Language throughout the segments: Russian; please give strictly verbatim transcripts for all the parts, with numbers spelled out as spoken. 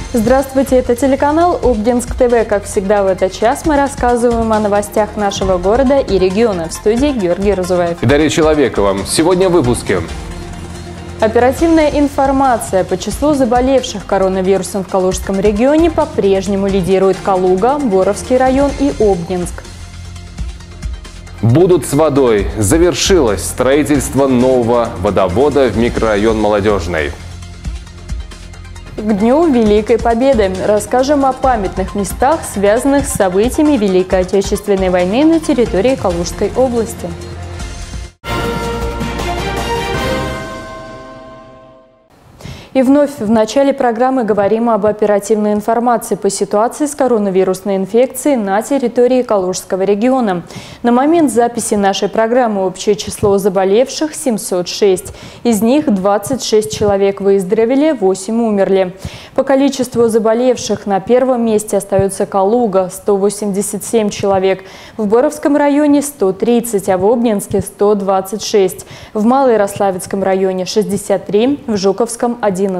Здравствуйте, это телеканал Обнинск ТВ. Как всегда в этот час мы рассказываем о новостях нашего города и региона. В студии Георгий Разуваев. И Дарья Человекова. Сегодня в выпуске. Оперативная информация. По числу заболевших коронавирусом в Калужском регионе по-прежнему лидирует Калуга, Боровский район и Обнинск. Будут с водой. Завершилось строительство нового водовода в микрорайон Молодежный. К Дню Великой Победы расскажем о памятных местах, связанных с событиями Великой Отечественной войны на территории Калужской области. И вновь в начале программы говорим об оперативной информации по ситуации с коронавирусной инфекцией на территории Калужского региона. На момент записи нашей программы общее число заболевших – семьсот шесть. Из них двадцать шесть человек выздоровели, восемь умерли. По количеству заболевших на первом месте остается Калуга – сто восемьдесят семь человек. В Боровском районе – сто тридцать, а в Обнинске – сто двадцать шесть. В Малоярославецком районе – шестьдесят три, в Жуковском – одиннадцать.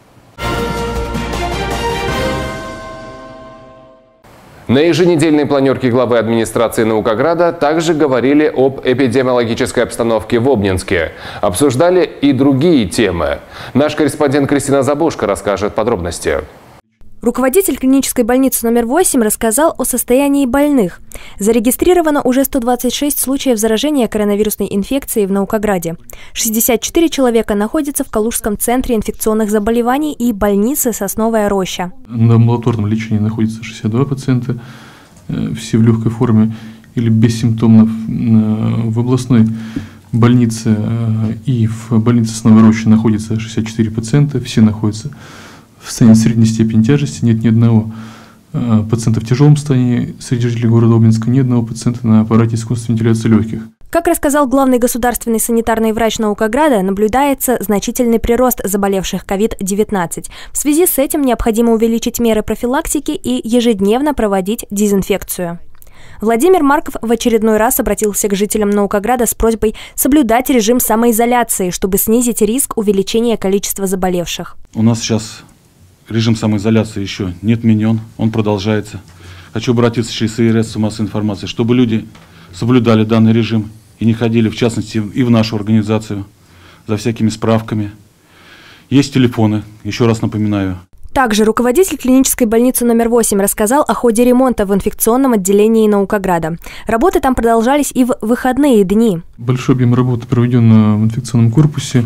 На еженедельной планерке главы администрации Наукограда также говорили об эпидемиологической обстановке в Обнинске. Обсуждали и другие темы. Наш корреспондент Кристина Забушко расскажет подробности. Руководитель клинической больницы номер восемь рассказал о состоянии больных. Зарегистрировано уже сто двадцать шесть случаев заражения коронавирусной инфекцией в Наукограде. шестьдесят четыре человека находятся в Калужском центре инфекционных заболеваний и больнице «Сосновая роща». На амбулаторном лечении находится шестьдесят два пациента, все в легкой форме или без симптомов. В областной больнице и в больнице «Сосновая роща» находится шестьдесят четыре пациента, все находятся в состоянии средней степени тяжести, нет ни одного э, пациента в тяжелом состоянии среди жителей города Обнинска, ни одного пациента на аппарате искусственной вентиляции легких. Как рассказал главный государственный санитарный врач Наукограда, наблюдается значительный прирост заболевших ковид девятнадцать. В связи с этим необходимо увеличить меры профилактики и ежедневно проводить дезинфекцию. Владимир Марков в очередной раз обратился к жителям Наукограда с просьбой соблюдать режим самоизоляции, чтобы снизить риск увеличения количества заболевших. У нас сейчас режим самоизоляции еще не отменен, он продолжается. Хочу обратиться через средства массовой информации, чтобы люди соблюдали данный режим и не ходили, в частности, и в нашу организацию за всякими справками. Есть телефоны, еще раз напоминаю. Также руководитель клинической больницы номер восемь рассказал о ходе ремонта в инфекционном отделении Наукограда. Работы там продолжались и в выходные дни. Большой объем работы проведен в инфекционном корпусе.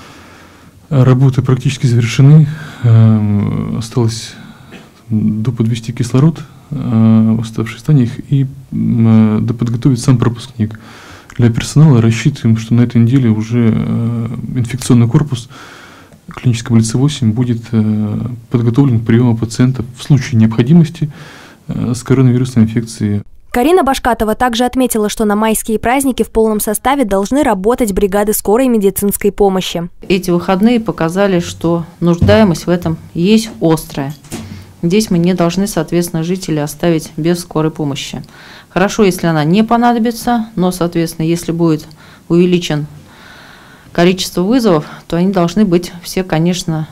Работы практически завершены. Осталось доподвести кислород в оставшихся зданиях и доподготовить сам пропускник. Для персонала рассчитываем, что на этой неделе уже инфекционный корпус клинической больницы восемь будет подготовлен к приему пациентов в случае необходимости с коронавирусной инфекцией. Карина Башкатова также отметила, что на майские праздники в полном составе должны работать бригады скорой медицинской помощи. Эти выходные показали, что нуждаемость в этом есть острая. Здесь мы не должны, соответственно, жителей оставить без скорой помощи. Хорошо, если она не понадобится, но, соответственно, если будет увеличен количество вызовов, то они должны быть все, конечно,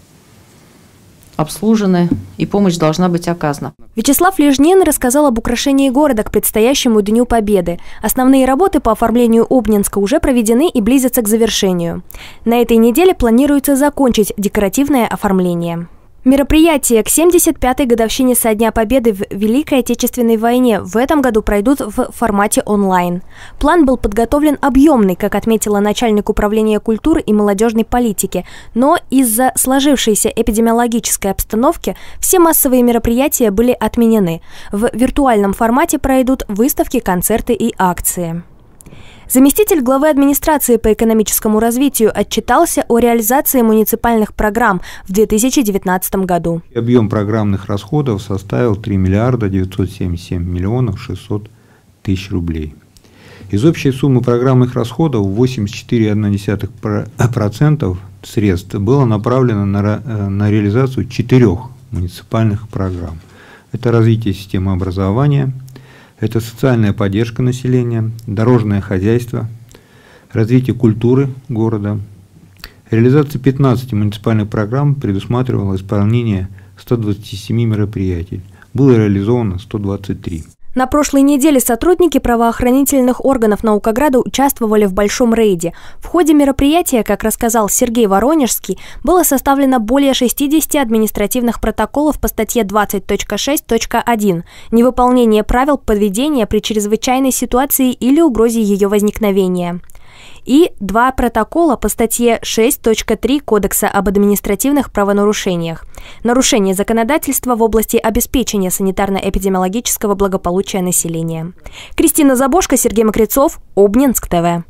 обслужены, и помощь должна быть оказана. Вячеслав Лежнин рассказал об украшении города к предстоящему Дню Победы. Основные работы по оформлению Обнинска уже проведены и близятся к завершению. На этой неделе планируется закончить декоративное оформление. Мероприятия к семьдесят пятой годовщине со дня Победы в Великой Отечественной войне в этом году пройдут в формате онлайн. План был подготовлен объемный, как отметила начальник управления культуры и молодежной политики, но из-за сложившейся эпидемиологической обстановки все массовые мероприятия были отменены. В виртуальном формате пройдут выставки, концерты и акции. Заместитель главы администрации по экономическому развитию отчитался о реализации муниципальных программ в две тысячи девятнадцатом году. Объем программных расходов составил три миллиарда девятьсот семьдесят семь миллионов шестьсот тысяч рублей. Из общей суммы программных расходов восемьдесят четыре целых одна десятая процента средств было направлено на, на реализацию четырех муниципальных программ. Это развитие системы образования, это социальная поддержка населения, дорожное хозяйство, развитие культуры города. Реализация пятнадцати муниципальных программ предусматривала исполнение ста двадцати семи мероприятий. Было реализовано сто двадцать три. На прошлой неделе сотрудники правоохранительных органов Наукограда участвовали в большом рейде. В ходе мероприятия, как рассказал Сергей Воронежский, было составлено более шестидесяти административных протоколов по статье двадцать точка шесть точка один «Невыполнение правил поведения при чрезвычайной ситуации или угрозе ее возникновения». И два протокола по статье шесть точка три Кодекса об административных правонарушениях. Нарушение законодательства в области обеспечения санитарно-эпидемиологического благополучия населения. Кристина Забошко, Сергей Мокрецов, Обнинск ТВ.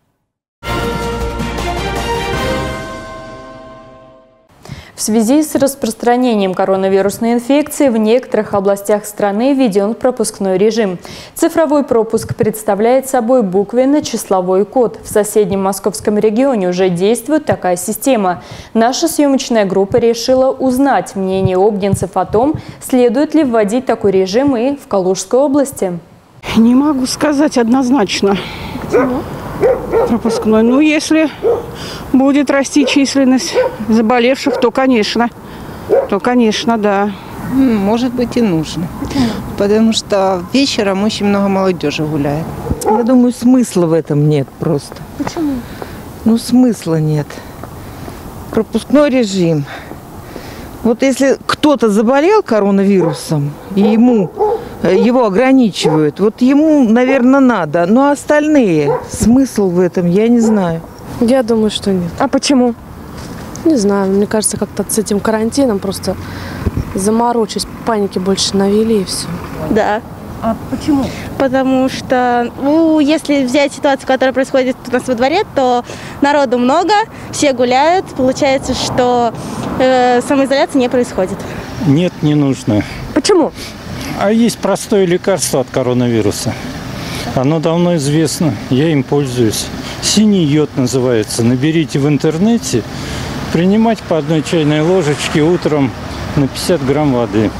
В связи с распространением коронавирусной инфекции в некоторых областях страны введен пропускной режим. Цифровой пропуск представляет собой буквенно-числовой код. В соседнем московском регионе уже действует такая система. Наша съемочная группа решила узнать мнение обнинцев о том, следует ли вводить такой режим и в Калужской области. Не могу сказать однозначно. Почему? Пропускной. Ну, если будет расти численность заболевших, то, конечно, то, конечно, да. Может быть, и нужно. Потому что вечером очень много молодежи гуляет. Я думаю, смысла в этом нет просто. Почему? Ну, смысла нет. Пропускной режим. Вот если кто-то заболел коронавирусом, и ему его ограничивают, вот ему, наверное, надо. Но остальные, смысл в этом, я не знаю. Я думаю, что нет. А почему? Не знаю, мне кажется, как-то с этим карантином просто заморочусь, паники больше навели и все. Да. А почему? Потому что, ну, если взять ситуацию, которая происходит у нас во дворе, то народу много, все гуляют, получается, что э, самоизоляция не происходит. Нет, не нужно. Почему? А есть простое лекарство от коронавируса. Оно давно известно, я им пользуюсь. Синий йод называется. Наберите в интернете, принимать по одной чайной ложечке утром на пятьдесят грамм воды.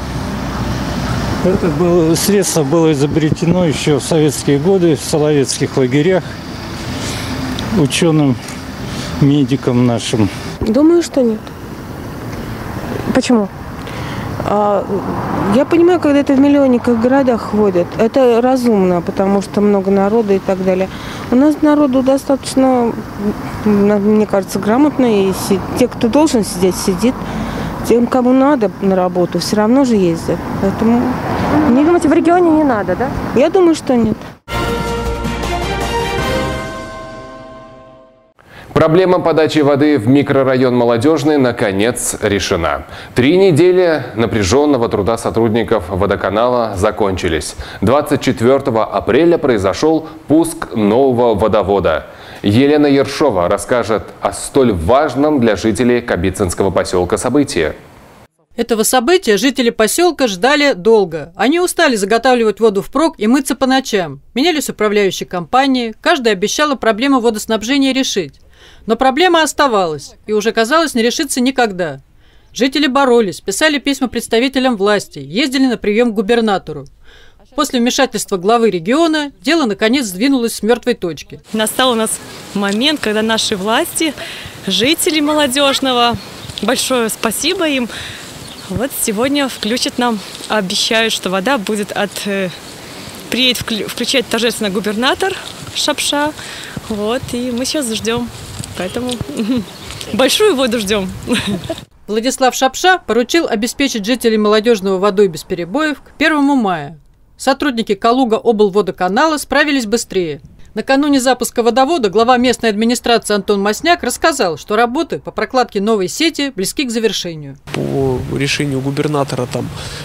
Это было, средство было изобретено еще в советские годы в соловецких лагерях ученым, медикам нашим. Думаю, что нет. Почему? А, я понимаю, когда это в миллионниках городах ходят, это разумно, потому что много народа и так далее. У нас народу достаточно, мне кажется, грамотно, и те, кто должен сидеть, сидит. Тем, кому надо на работу, все равно же ездят. Поэтому... Не думаете, в регионе не надо, да? Я думаю, что нет. Проблема подачи воды в микрорайон Молодежный наконец решена. Три недели напряженного труда сотрудников водоканала закончились. двадцать четвёртого апреля произошел пуск нового водовода. Елена Ершова расскажет о столь важном для жителей Кабицинского поселка событии. Этого события жители поселка ждали долго. Они устали заготавливать воду впрок и мыться по ночам. Менялись управляющие компании, каждая обещала проблему водоснабжения решить. Но проблема оставалась и уже, казалось, не решится никогда. Жители боролись, писали письма представителям власти, ездили на прием к губернатору. После вмешательства главы региона дело наконец сдвинулось с мертвой точки. Настал у нас момент, когда наши власти, жители Молодежного, большое спасибо им, вот сегодня включат нам, обещают, что вода будет от... Приедет включать торжественно губернатор Шапша, вот, и мы сейчас ждем, поэтому большую воду ждем. Владислав Шапша поручил обеспечить жителей Молодежного водой без перебоев к первому мая. Сотрудники Калуга облводоканала справились быстрее. Накануне запуска водовода глава местной администрации Антон Масняк рассказал, что работы по прокладке новой сети близки к завершению. По решению губернатора там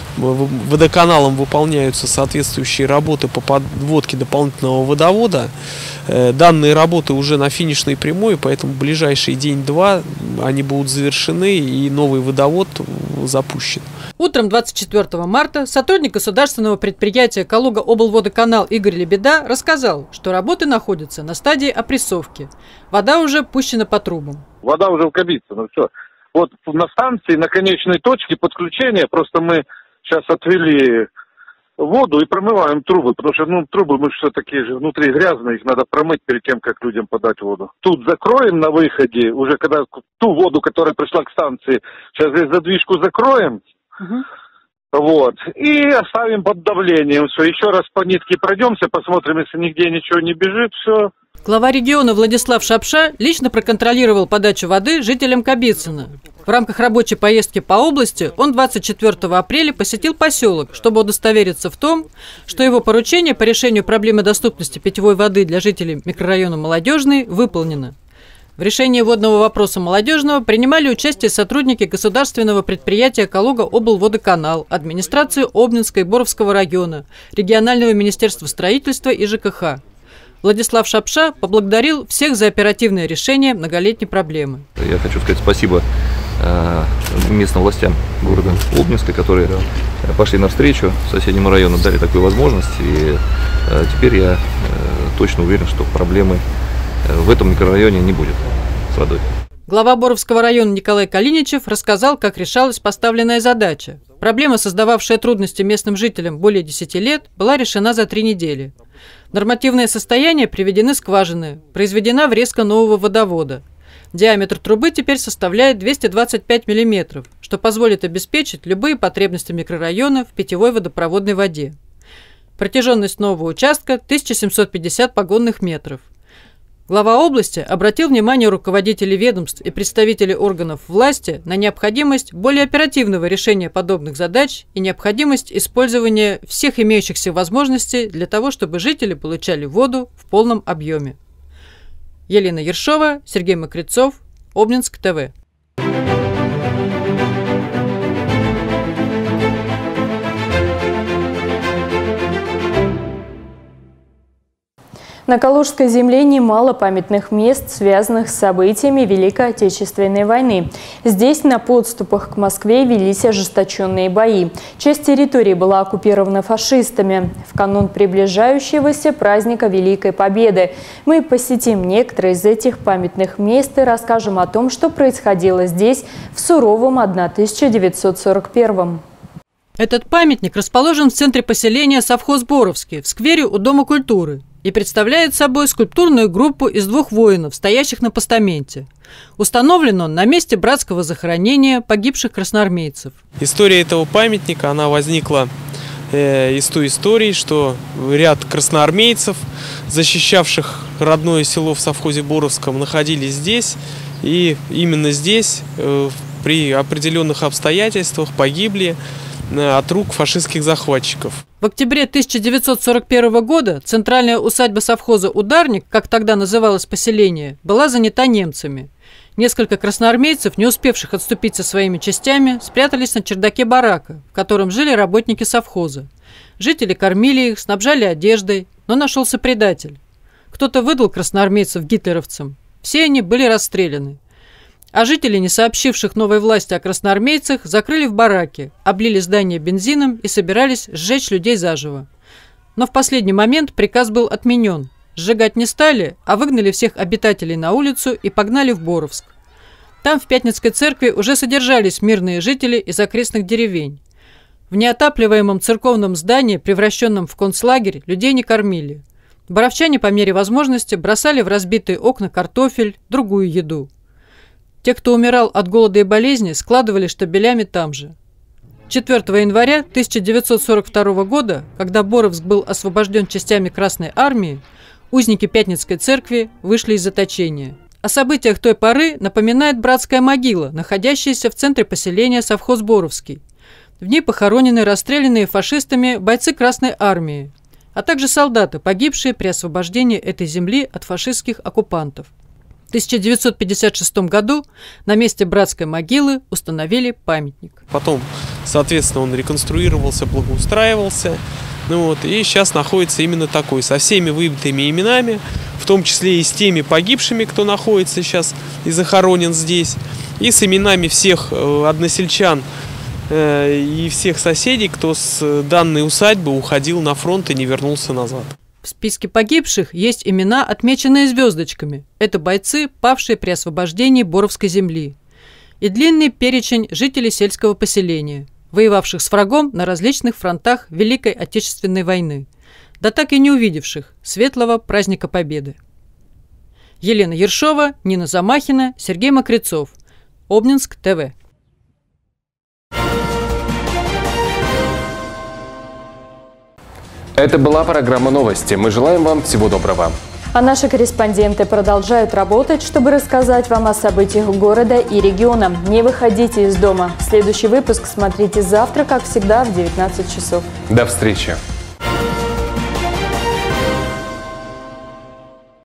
водоканалом выполняются соответствующие работы по подводке дополнительного водовода. Данные работы уже на финишной прямой, поэтому в ближайший день-два они будут завершены и новый водовод запущен. Утром двадцать четвёртого марта сотрудник государственного предприятия Калуга облводоканал Игорь Лебеда рассказал, что работы находятся на стадии опрессовки. Вода уже пущена по трубам. Вода уже в Кабицыно, все. Вот на станции, на конечной точке подключения, просто мы сейчас отвели воду и промываем трубы, потому что ну, трубы мы все такие же внутри грязные, их надо промыть перед тем, как людям подать воду. Тут закроем на выходе, уже когда ту воду, которая пришла к станции, сейчас здесь задвижку закроем, Угу. Вот. И оставим под давлением. Все, еще раз по нитке пройдемся, посмотрим, если нигде ничего не бежит, все. Глава региона Владислав Шапша лично проконтролировал подачу воды жителям Кабицына. В рамках рабочей поездки по области он двадцать четвёртого апреля посетил поселок, чтобы удостовериться в том, что его поручение по решению проблемы доступности питьевой воды для жителей микрорайона Молодежный выполнено. В решении водного вопроса Молодежного принимали участие сотрудники государственного предприятия «Калуга-облводоканал», администрации Обнинска и Боровского района, регионального министерства строительства и ЖКХ. Владислав Шапша поблагодарил всех за оперативное решение многолетней проблемы. Я хочу сказать спасибо местным властям города Обнинска, которые пошли навстречу соседнему району, дали такую возможность. И теперь я точно уверен, что проблемы в этом микрорайоне не будет с водой. Глава Боровского района Николай Калиничев рассказал, как решалась поставленная задача. Проблема, создававшая трудности местным жителям более десяти лет, была решена за три недели. В нормативное состояние приведены скважины, произведена врезка нового водовода. Диаметр трубы теперь составляет двести двадцать пять миллиметров, что позволит обеспечить любые потребности микрорайона в питьевой водопроводной воде. Протяженность нового участка – тысяча семьсот пятьдесят погонных метров. Глава области обратил внимание руководителей ведомств и представителей органов власти на необходимость более оперативного решения подобных задач и необходимость использования всех имеющихся возможностей для того, чтобы жители получали воду в полном объеме. Елена Ершова, Сергей Мокрицов, Обнинск ТВ. На Калужской земле немало памятных мест, связанных с событиями Великой Отечественной войны. Здесь на подступах к Москве велись ожесточенные бои. Часть территории была оккупирована фашистами. В канун приближающегося праздника Великой Победы мы посетим некоторые из этих памятных мест и расскажем о том, что происходило здесь в суровом тысяча девятьсот сорок первом. Этот памятник расположен в центре поселения совхоз Боровский, в сквере у Дома культуры, и представляет собой скульптурную группу из двух воинов, стоящих на постаменте. Установлен он на месте братского захоронения погибших красноармейцев. История этого памятника, она возникла э, из той истории, что ряд красноармейцев, защищавших родное село в совхозе Боровском, находились здесь, и именно здесь э, при определенных обстоятельствах погибли от рук фашистских захватчиков. В октябре тысяча девятьсот сорок первого года центральная усадьба совхоза «Ударник», как тогда называлось поселение, была занята немцами. Несколько красноармейцев, не успевших отступить со своими частями, спрятались на чердаке барака, в котором жили работники совхоза. Жители кормили их, снабжали одеждой, но нашелся предатель. Кто-то выдал красноармейцев гитлеровцам. Все они были расстреляны. А жители, не сообщивших новой власти о красноармейцах, закрыли в бараке, облили здание бензином и собирались сжечь людей заживо. Но в последний момент приказ был отменен. Сжигать не стали, а выгнали всех обитателей на улицу и погнали в Боровск. Там в Пятницкой церкви уже содержались мирные жители из окрестных деревень. В неотапливаемом церковном здании, превращенном в концлагерь, людей не кормили. Боровчане по мере возможности бросали в разбитые окна картофель, другую еду. Те, кто умирал от голода и болезни, складывали штабелями там же. четвёртого января тысяча девятьсот сорок второго года, когда Боровск был освобожден частями Красной армии, узники Пятницкой церкви вышли из заточения. О событиях той поры напоминает братская могила, находящаяся в центре поселения совхоз Боровский. В ней похоронены расстрелянные фашистами бойцы Красной армии, а также солдаты, погибшие при освобождении этой земли от фашистских оккупантов. В тысяча девятьсот пятьдесят шестом году на месте братской могилы установили памятник. Потом, соответственно, он реконструировался, благоустраивался. Ну вот, и сейчас находится именно такой, со всеми выбитыми именами, в том числе и с теми погибшими, кто находится сейчас и захоронен здесь, и с именами всех односельчан э, и всех соседей, кто с данной усадьбы уходил на фронт и не вернулся назад. В списке погибших есть имена, отмеченные звездочками. Это бойцы, павшие при освобождении Боровской земли. И длинный перечень жителей сельского поселения, воевавших с врагом на различных фронтах Великой Отечественной войны, да так и не увидевших светлого праздника Победы. Елена Ершова, Нина Замахина, Сергей Мокрицов. Обнинск ТВ. Это была программа «Новости». Мы желаем вам всего доброго. А наши корреспонденты продолжают работать, чтобы рассказать вам о событиях города и региона. Не выходите из дома. Следующий выпуск смотрите завтра, как всегда, в девятнадцать часов. До встречи.